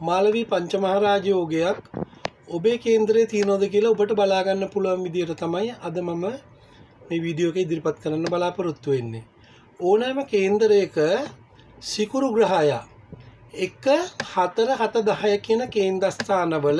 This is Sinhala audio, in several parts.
මාලවී පංචමහරජයෝගයක් ඔබේ කේන්දරයේ තියනවද කියලා ඔබට බලා ගන්න පුළුවන් විදියට තමයි අද මම මේ වීඩියෝ එක ඉදිරිපත් කරන්න බලාපොරොත්තු වෙන්නේ. ඕනෑම කේන්දරයක සිකුරු ග්‍රහය 1 4 7 10 කියන කේන්ද්‍රස්ථානවල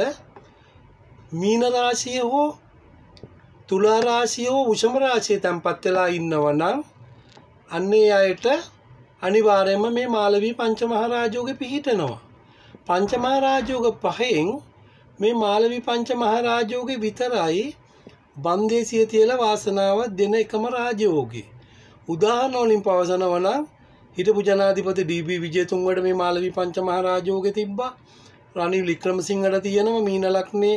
මීන රාශිය හෝ තුලා රාශිය හෝ වෘෂභ රාශිය තැන්පත් වෙලා ඉන්නවා නම් අන්නේ අයට අනිවාර්යයෙන්ම මේ මාලවී පංචමහරජයෝගේ පිහිටනවා. පංචමහරජයෝග පහෙන් මේ මාලවී පංචමහරජයෝගේ විතරයි බන්දේසිය තියලා වාසනාව දෙන එකම රාජයෝගේ. උදාහරණ වලින් පවසනවා නම් හිටපු ජනාධිපති ඩී.බී. විජේතුංගට මේ මාලවී පංචමහරජයෝගේ තිබ්බා. රනිල් වික්‍රමසිංහට තියෙනවා මීන ලග්නේ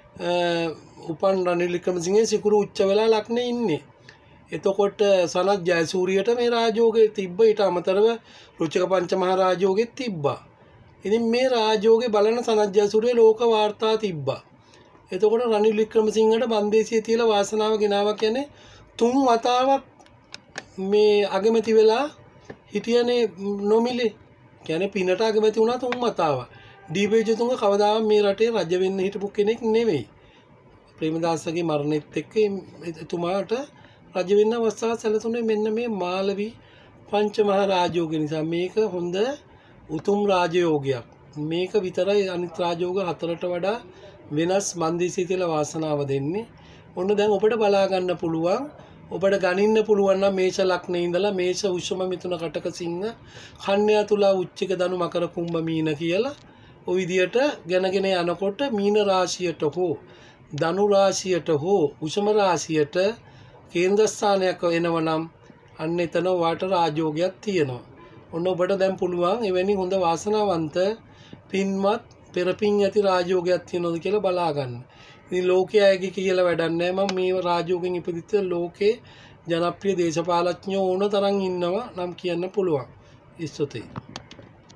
උපන් රනිල් වික්‍රමසිංහේ සිකුරු උච්ච වෙලා ලග්නේ ඉන්නේ. එතකොට සනත් ජයසූරියට මේ රාජයෝගේ තිබ්බ. ඊට අමතරව රුචක පංචමහරජයෝගෙත් තිබ්බා. ඉතින් මේ රාජයෝගේ බලන සනත් ජයසූරිය ලෝක වාර්තා තිබ්බා. එතකොට රනිල් වික්‍රමසිංහට බන්දේසිය තියලා වාසනාව ගෙනාවා කියන්නේ 3 වතාවක් මේ අගමැති වෙලා හිටියනේ නොමිලේ. කියන්නේ පිනට අගමැති වුණා 3 වතාවක්. ඩී.බී. විජේතුංග කවදාවත් මේ රටේ රජ වෙන්න හිටපු කෙනෙක් නෙවෙයි. ප්‍රේමදාසගේ මරණයත් එක්ක එතුමාට රජ වෙන්න අවස්ථාව සැලසුනේ මෙන්න මේ මාලවී පංචමහරජයෝග නිසා. මේක හොඳ උතුම් රාජයෝගයක්. මේක විතරයි අනිත් රාජයෝග හතරට වඩා වෙනස් බන්දේසිය තියලා වාසනාව දෙන්නේ. ඔන්න දැන් ඔබට බලා ගන්න පුළුවන්. ඔබට ගණින්න පුළුවන් නම් මේෂ ලග්නේ ඉඳලා මේෂ වෘෂභ මිථුන කටක සිංහ කන්‍යා තුලා උච්චික ධනු මකර කුම්භ මීන කියලා ඔය විදියට ගණගෙන යනකොට මීන රාශියට හෝ ධනු රාශියට හෝ වෘෂභ රාශියට කේන්ද්‍ර ස්ථානයක් එනවනම් අන්න එතන වාට රාජයෝගයක් තියෙනවා. ඔන්න ඔබට දැන් පුළුවන් එවැනි හොඳ වාසනාවන්ත පින්වත් පෙරපින් ඇති රාජයෝගයක් තියෙනවද කියලා බලා ගන්න. ඉතින් ලෝකයේ අයගේ කියලා වැඩක් නැහැ. මම මේ රාජයෝගෙන් ඉපදිච්ච ලෝකේ ජනප්‍රිය දේශපාලඥයෝ ඕන තරම් ඉන්නවා නම් කියන්න පුළුවන්. ඉස්සතේ